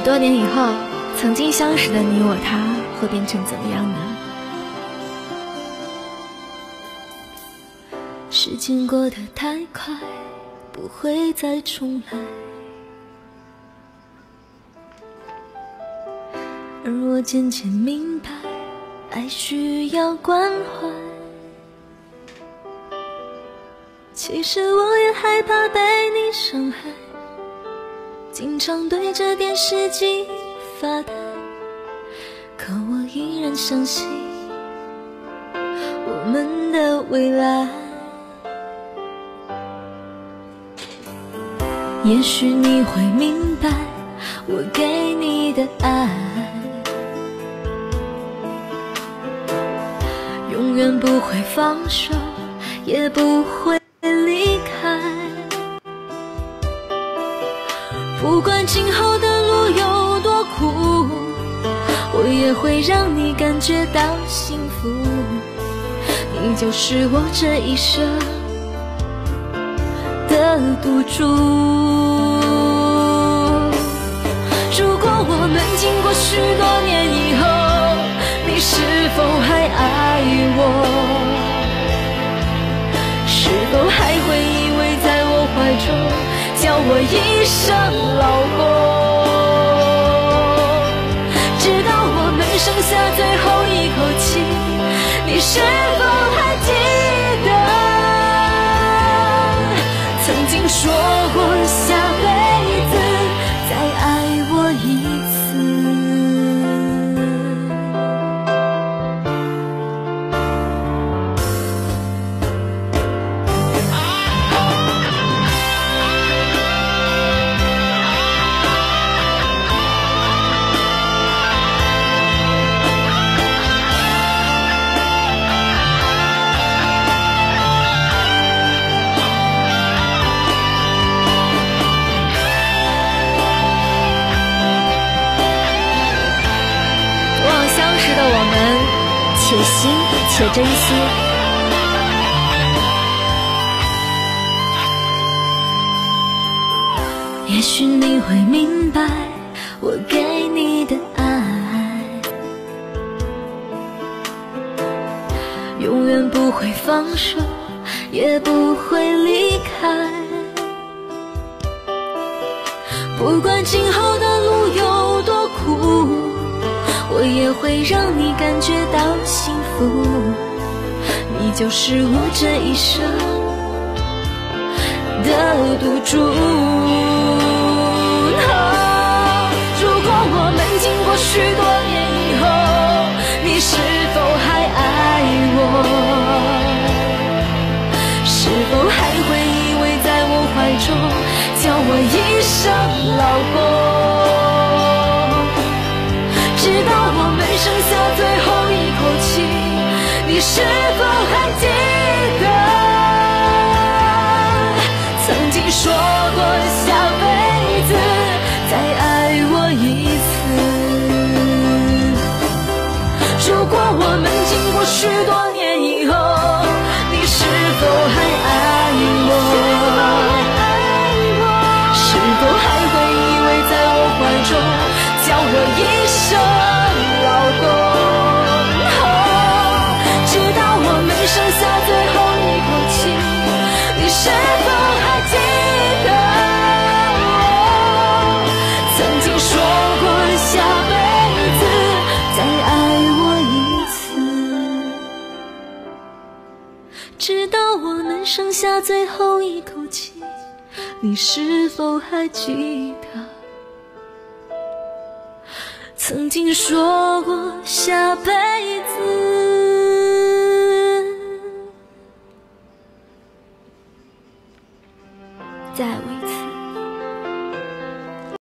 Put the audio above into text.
许多年以后，曾经相识的你我他会变成怎么样呢？ 时间过得太快，不会再重来，而我渐渐明白，爱需要关怀。其实我也害怕被你伤害，经常对着电视机发呆，可我依然相信我们的未来。也许你会明白我给你的爱，永远不会放手，也不会离开。不管今后的路有多苦，我也会让你感觉到幸福。你就是我这一生的赌注。如果我们经过许多年以后，你是否还爱我？是否还会依偎在我怀中，叫我一声老公？直到我们剩下最后一口气，你是否还记得曾经说过下辈子再爱我一次？且行且珍惜。也许你会明白我给你的爱，永远不会放手，也不会离开。不管今后的路有多苦，我也会让你感觉到幸福。你就是我这一生的赌注。如果我们经过许多年以后，你是否还爱我？是否还会依偎在我怀中，叫我一声老公？直到我们剩下最后一口气，你是否还记得曾经说过下辈子再爱我一次？如果我们经过许多年以后，你是否还爱我？是否还会依偎在我怀中，叫我一声老公？直到我们剩下最后一口气，你是否还记得曾经说过下辈子再爱我一次？直到我们剩下最后一口气，你是否还记得曾经说过下辈子